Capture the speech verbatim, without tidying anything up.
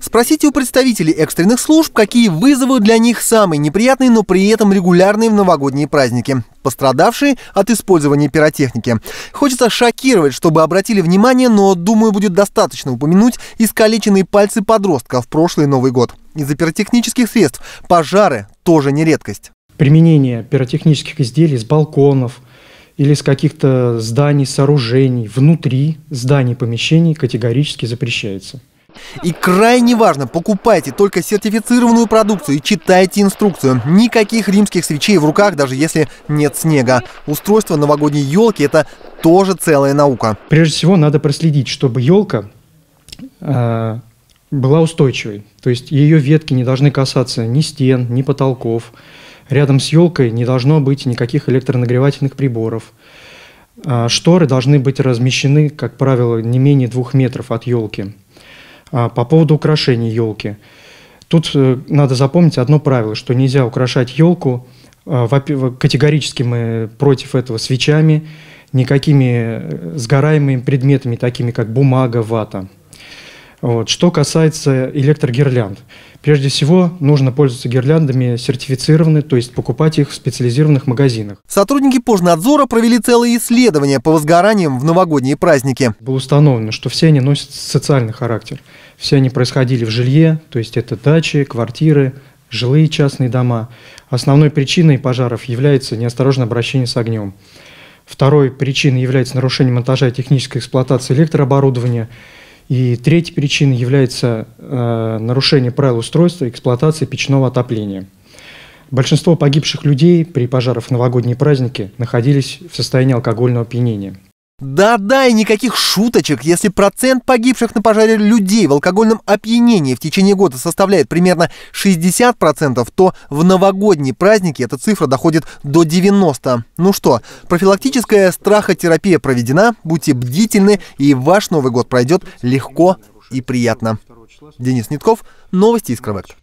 Спросите у представителей экстренных служб, какие вызовы для них самые неприятные, но при этом регулярные в новогодние праздники. Пострадавшие от использования пиротехники. Хочется шокировать, чтобы обратили внимание, но, думаю, будет достаточно упомянуть искалеченные пальцы подростка в прошлый Новый год. Из-за пиротехнических средств пожары тоже не редкость. Применение пиротехнических изделий с балконов или с каких-то зданий, сооружений, внутри зданий, помещений категорически запрещается. И крайне важно, покупайте только сертифицированную продукцию и читайте инструкцию. Никаких римских свечей в руках, даже если нет снега. Устройство новогодней елки – это тоже целая наука. Прежде всего, надо проследить, чтобы елка э, была устойчивой. То есть ее ветки не должны касаться ни стен, ни потолков. Рядом с елкой не должно быть никаких электронагревательных приборов. Э, шторы должны быть размещены, как правило, не менее двух метров от елки. По поводу украшений елки. Тут надо запомнить одно правило, что нельзя украшать елку. Категорически мы против этого свечами, никакими сгораемыми предметами, такими как бумага, вата. Вот. Что касается электрогирлянд. Прежде всего, нужно пользоваться гирляндами сертифицированными, то есть покупать их в специализированных магазинах. Сотрудники Пожнадзора провели целые исследования по возгораниям в новогодние праздники. Было установлено, что все они носят социальный характер. Все они происходили в жилье, то есть это дачи, квартиры, жилые частные дома. Основной причиной пожаров является неосторожное обращение с огнем. Второй причиной является нарушение монтажа и технической эксплуатации электрооборудования. И третьей причиной является э, нарушение правил устройства и эксплуатации печного отопления. Большинство погибших людей при пожарах в новогодние праздники находились в состоянии алкогольного опьянения. Да-да, и никаких шуточек. Если процент погибших на пожаре людей в алкогольном опьянении в течение года составляет примерно шестьдесят процентов, то в новогодние праздники эта цифра доходит до девяноста процентов. Ну что, профилактическая страхотерапия проведена, будьте бдительны, и ваш Новый год пройдет легко и приятно. Денис Нитков, новости Искровект.